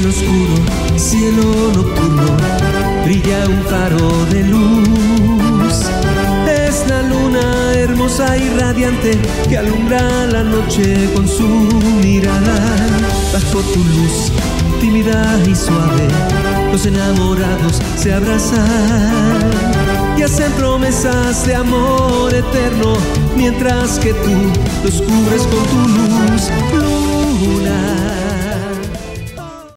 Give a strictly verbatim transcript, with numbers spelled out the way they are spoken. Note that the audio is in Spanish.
el oscuro cielo nocturno brilla un faro de luz. Es la luna hermosa y radiante que alumbra la noche con su mirada. Bajo tu luz tímida y suave, los enamorados se abrazan y hacen promesas de amor eterno, mientras que tú los cubres con tu luz, luna.